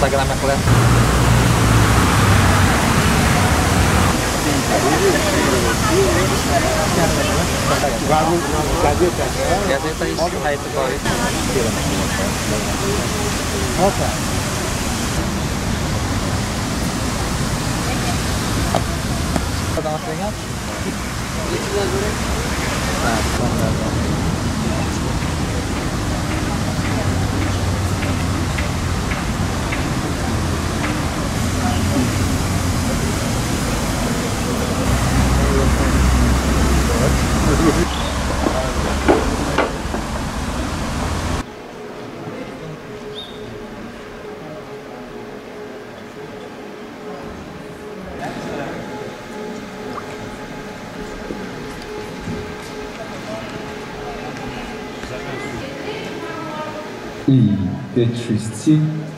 Instagramga qilaman. Gazeta ish sayti bor. Okay. Damas qilingan? Electricity.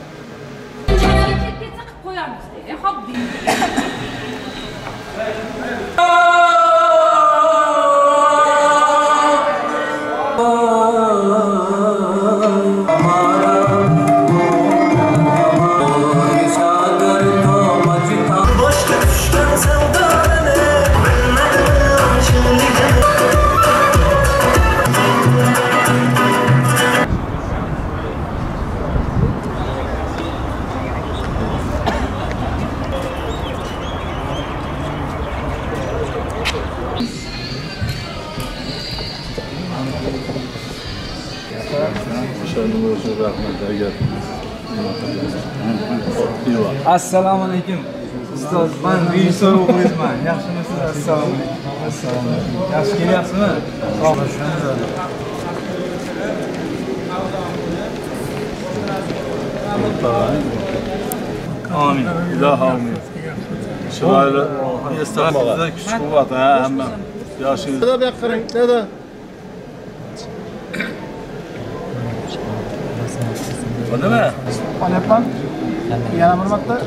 Assalomu alaykum. Ustoz, men rejissor o'qiyman. Yaxshimisiz? Assalomu alaykum. Assalomu alaykum. Yaxshi kelyapsizmi? Sog' bo'ling. Amin. Ilohi amin. Chiroyli istiqbolda kuch-quvvat hamma. Yoshingiz. Dada bu yoqqa qarang, dada. Nima? Olyapman. Yana bir marta.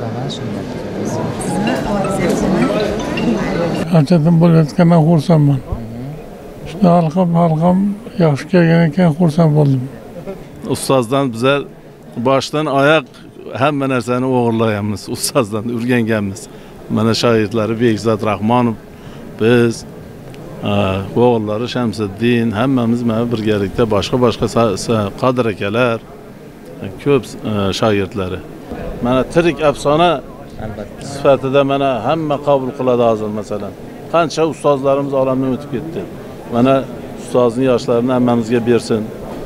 Qanchadan bo'layotgandan xursandman. Shunda halqam yaxshi kelgan ekan, xursand bo'ldim. Ustozdan bizlar boshdan oyoq hamma narsani o'g'irlayapmiz. Ustozdan o'rganganmiz. Mana shogirdlari Bekzod Rahmonov, biz o'g'illari Shamsiddin hammamiz mana birgalikda boshqa Qodir akalar ko'p shogirdlari. Mana tirik afsona sifatida mana hamma qabul qiladi hozir masalan. Qancha ustozlarimiz olamdan o'tib ketdi. Mana ustozning yoshlarini hammamizga bersin.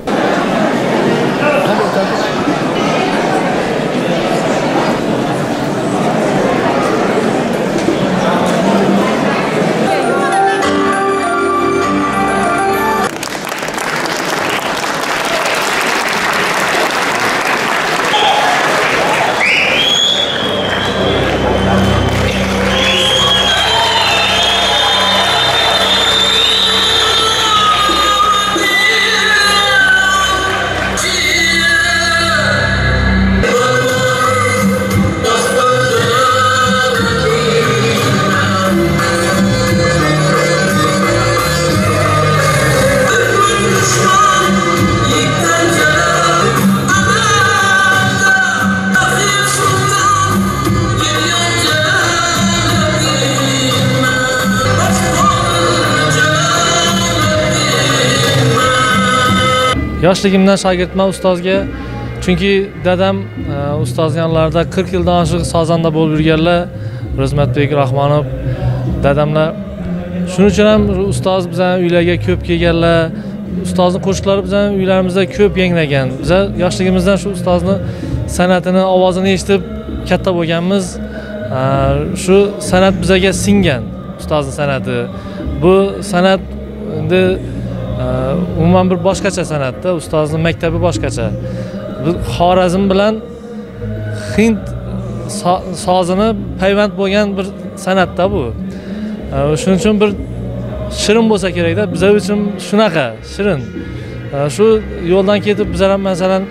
Yoshligimdan shogirdman ustozga. Chunki dadam ustoz yonlarida 40 yildan oshiq sozanda bo'lib yurganlar. Rozmatbek Rahmonov dadamlar. Shuning uchun ham ustoz bizning uylarga ko'p kelganlar. Ustozning qo'shiqlari bizning uylarimizda ko'p yanglagan. Biz yoshligimizdan shu ustozning san'atini, ovozini eshitib katta bo'lganmiz. Shu san'at bizga singan, ustozning san'ati. Bu san'at endi umuman bir boshqacha san'atda, ustozning maktabi boshqacha. Biz Xorazm bilan Hind sozini payvand bo'lgan bir san'atda bu. Shuning uchun bir shirin bo'lsa kerak-da, bizlar uchun shunaqa shirin. Shu yo'ldan ketib bizlar ham masalan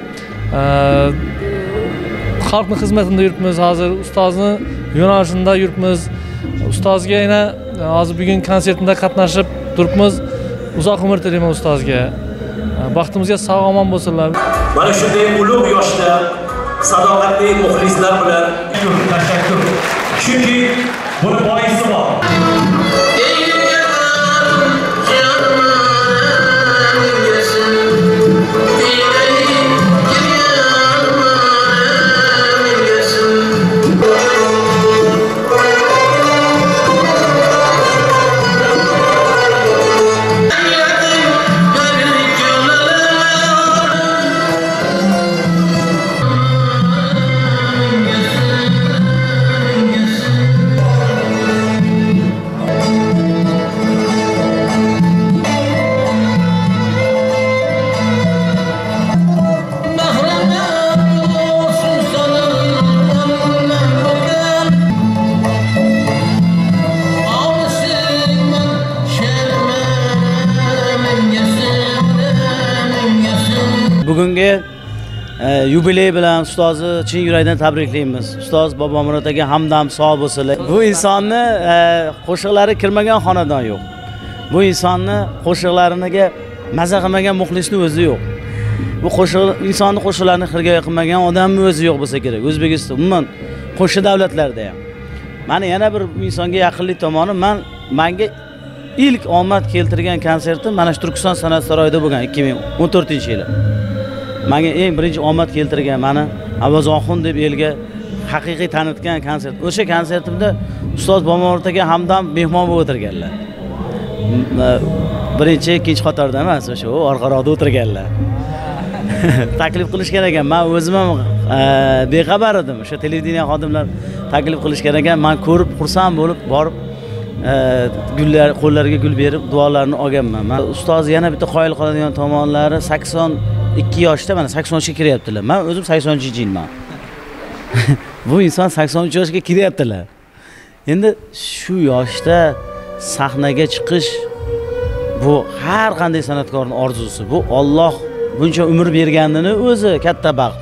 xalqning xizmatida yuribmiz, hozir ustozni yo'nalishida yuribmiz. Ustozga yana hozir bugun konsertida qatnashib turibmiz. Uzoq umr tilayman ustozga. Baxtimizga sog' omon bo'lsinlar. Mana shunday ulug' yoshda sadoqatli muxlislar bilan tashakkur. Chunki buni boisi bor. Bugungi yubiley bilan ustozni chin yurakdan tabriklaymiz. Ustoz Bobomurod aka hamdam sog' bo'lsinlar. Bu insonni qo'shiqlari kirmagan xonadon yo'q. Bu insonni qo'shiqlariga maza qilmagan muxlisning o'zi yo'q. Bu insonni qo'shiqlarini xirgoyi qilmagan odamning o'zi yo'q bo'lsa kerak. O'zbekiston umuman qo'shni davlatlarda ham. Mani yana bir insonga yaqinlik tomoni menga ilk omad keltirgan konsertim mana shu Turkiston san'at saroyida bo'lgan 2014-yili. Menga eng birinchi omad keltirgan mani Avazoxun deb elga haqiqiy tanitgan konsert. O'sha konsertimda ustoz Bobomurod aka hamdam mehmon bo'lib o'tirganlar. Birinchi, ikkinchi qatorda emas, o'sha orqaroqda o'tirganlar. Taklif qilishgan ekan. Men o'zim ham bexabar edim. O'sha televideniya xodimlar taklif qilishgan ekan. Men ko'rib xursand bo'lib borib qo'llariga gul berib duolarni olganman. Men ustoz yana bitta qoyil qoladigan tomonlari 82 yoshda mana 83 ga kiryaptilar. Men o'zim 80-yilman. Bu inson 83 yoshga kiryaptilar. Endi shu yoshda sahnaga chiqish bu har qanday san'atkorning orzusi. Bu Alloh buncha umr berganini o'zi katta baxt.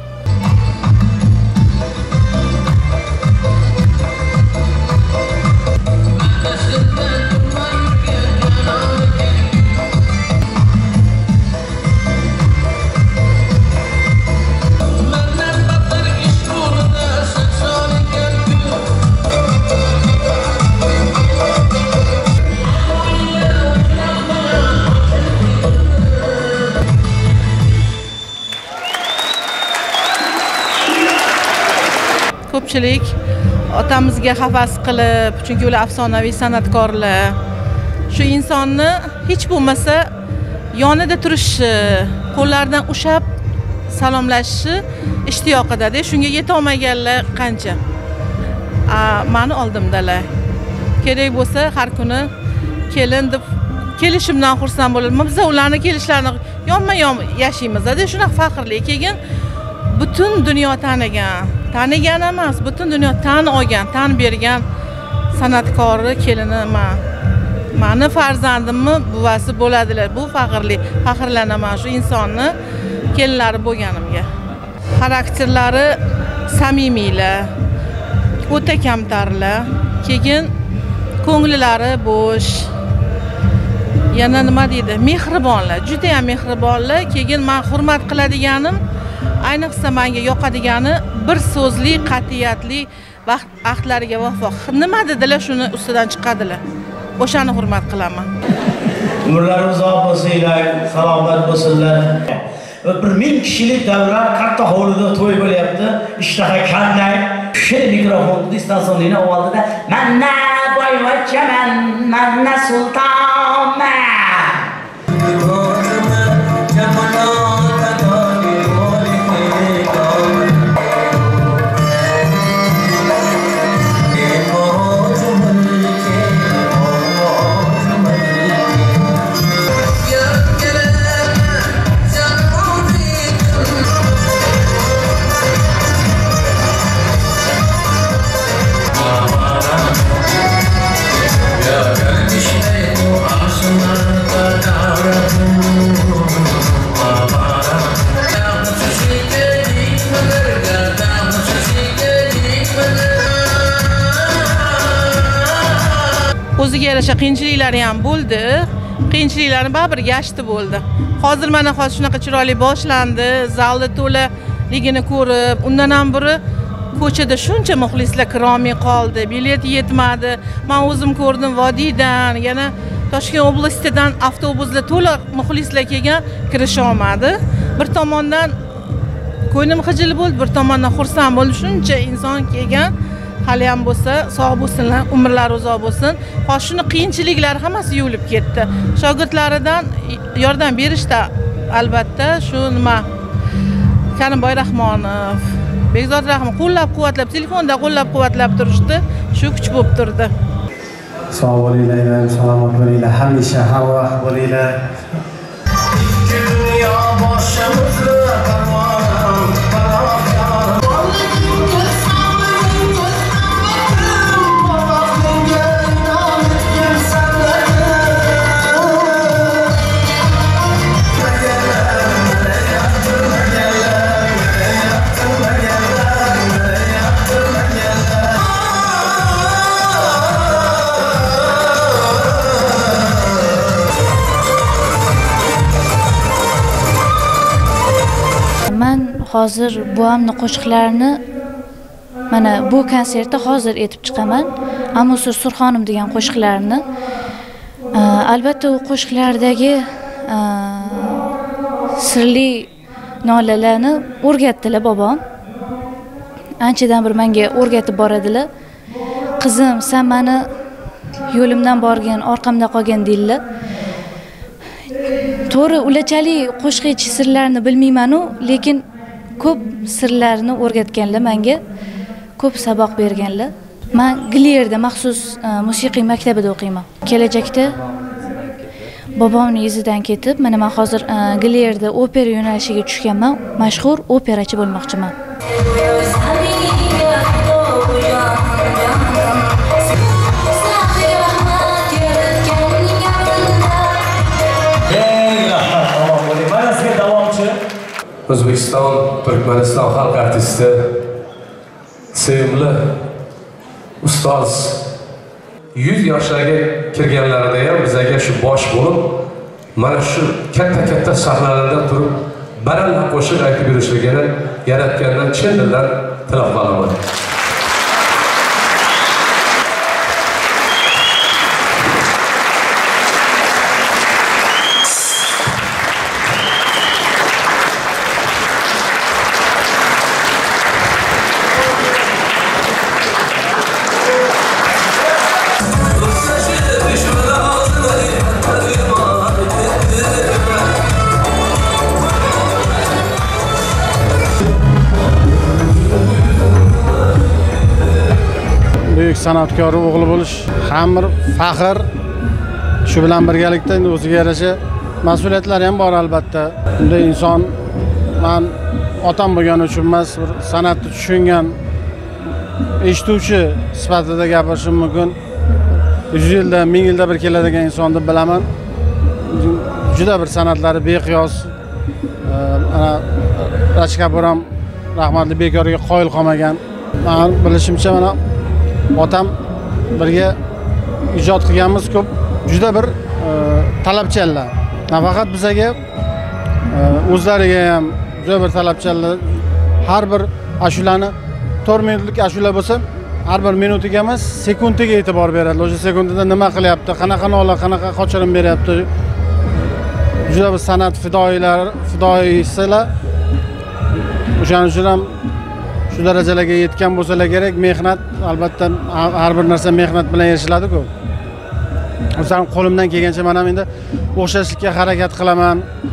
Ko'pchilik otamizga havas qilib, chunki ular afsonaviy san'atkorlar. Shu insonni hech bo'lmasa yonida turishi, qo'llaridan ushlab salomlashishi ishtiyoqida-da. Shunga yeta olmaganlar qancha. Meni oldimdalar. Kerak bo'lsa har kuni kelin deb kelishimdan xursand bo'laman. Biz ularni kelishlarini yonma-yon yashaymiz-da. Shunaqa faxrli. Keyin butun dunyo tanigan emas, butun dunyo tan olgan, tan bergan san'atkori kelini meni farzandimni buvasi bo'ladilar. Bu faxrlanaman shu insonni kelinlari bo'lganimga. Xarakterlari samimiylar, o'ta kamtarlar, keyin ko'ngillari bo'sh. Yana nima deydi? Mehribonlar, juda ham mehribonlar. Keyin men hurmat qiladiganim, ayniqsa menga yoqadigani bir so'zli, qat'iyatli vaqt ahdlariga vafo. Nima dedilar, shuni ustidan chiqadilar. O'shani hurmat qilaman. Umrlari uzoq bo'lsinlar, salomat bo'lsinlar. 1000 kishilik davra katta hovlida to'y bo'lyapti. Ishtaha qanday? Shu mikrofon distansiyani oldida manna boyvachchaman, manna sultonman. O'ziga yarasha qiyinchiliklari ham bo'ldi. Qiyinchiliklarni baribir yashti bo'ldi. Hozir mana hozir shunaqa chiroyli boshlandi. Zalda to'la ligini ko'rib, undan ham biri ko'chada shuncha muxlislar kiromiy qoldi, bilet yetmadi. Men o'zim ko'rdim Vodiydan, yana Toshkent oblastidan avtobuslar to'liq muxlislar kelgan, kirisha olmadi. Bir tomondan ko'nglim xijil bo'ldi, bir tomondan xursand bo'ldim. Shuncha inson kelgan, hali ham bo'lsa, sog' bo'lsinlar, umrlari uzoq bo'lsin. Hozir shuni qiyinchiliklari hammasi yuvilib ketdi. Shogirdlaridan yordam berishda albatta shu nima Karimboy Rahmonov, Bekzod Rahmon qo'llab-quvvatlab, telefonda qo'llab-quvvatlab turishdi. Shu kuch bo'lib turdi. Sog' bo'linglar, salomat bo'linglar, hamisha har vaqt bo'linglar. Dunyo boshimizga hozir buvamning qo'shiqlarini mana bu konsertda hozir aytib chiqaman. Amosur Surxonim degan qo'shiqlarini. Albatta u qo'shiqlardagi sirli nolalarni o'rgatdilar bobom. Anchadan bir menga o'rgatib boradilar. Qizim, sen meni yo'limdan borgin, orqamda qolgin deydilar. To'g'ri, ulachalik qo'shiqchi sirlarini bilmayman-u, lekin ko'p sirlarni o'rgatganlar menga, ko'p saboq berganlar. Men Gillerda maxsus musiqiy maktabida o'qiyman. Kelajakda bobomning izidan ketib, mana men hozir Gillerda opera yo'nalishiga tushganman, mashhur operachi bo'lmoqchiman. O'zbekiston, Turkmaniston xalq artisti, sevimli ustoz 100 yoshlarga kirganlarida ham bizga shu bosh bo'lib, mana shu katta sahnalarda turib, baralla qo'shiq aytib yurishligini yaratgandan chin dildan tilab qolaman. San'atkor o'g'li bo'lish ham bir faxr. Shu bilan birgalikda o'ziga yarasha mas'uliyatlari ham bor albatta. Bunday inson men otam bo'lgani uchun emas, bir san'atni tushungan eshituvchi sifatida gapirishim mumkin. 100 yilda, 1000 yilda bir keladigan insonni bilaman. Juda bir san'atlari beqiyos. Ana Rachkapur ham rahmatli bekorga qoyil qolmagan. Men bilishimcha mana otam birga ijod qilganmiz ko'p, juda bir talabchanlar. Nafaqat bizaga, o'zlariga ham juda bir talabchanlar. Har bir ashulani 4 minutlik ashula bo'lsa, har bir minutiga emas, sekundiga e'tibor beradi. O'sha sekundida nima qilyapti, qanaqa nola, qanaqa qochirim beryapti. Juda bir san'at fidoyisilar. O'shaning uchun ham shu darajalarga yetgan bo'lsalar kerak, mehnat albatta har bir narsa mehnat bilan erishiladi-ku. O'zim qo'limdan kelgancha men ham endi o'xshashlikka harakat qilaman.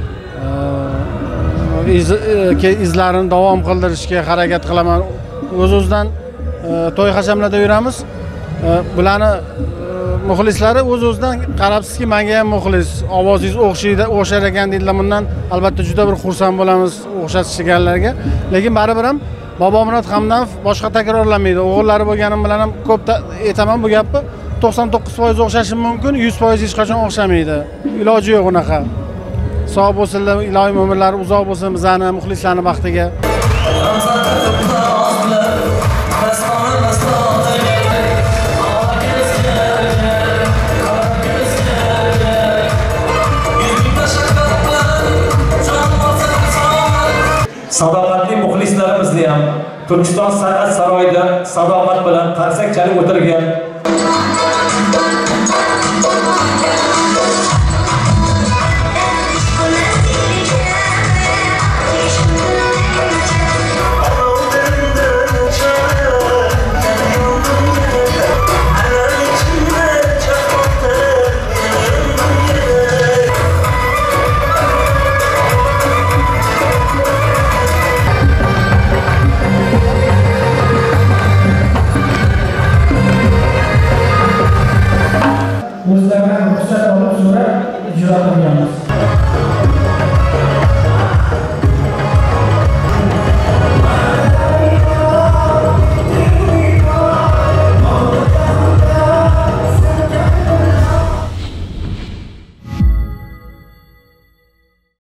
Izlarini davom qildirishga harakat qilaman. O'z-o'zidan to'y hashamlarda yuramiz. Bularni muxlislari o'z-o'zidan qarabsizki, menga ham muxlis, ovozingiz o'xshar ekan deydilar. Bundan albatta juda bir xursand bo'lamiz o'xshatishganlarga. Lekin baribir ham Bobomurod Hamdamov boshqa takrorlamaydi. O'g'illari bo'lganim bilan ham ko'p aytaman bu gapni. 99% o'xshashi mumkin, 100% hech qachon o'xshamaydi. Iloji yo'q unaqa. Sog' bo'lsinlar, iloyim umrlari uzoq bo'lsin bizani muxlislarning baxtiga. Sadoqatli muxlis o'tkazgan, Turkiston san'at saroyida sadoqat bilan qarsak chalib o'tirgan o'zlaridan ruxsat olib so'rab ijro qilganmiz.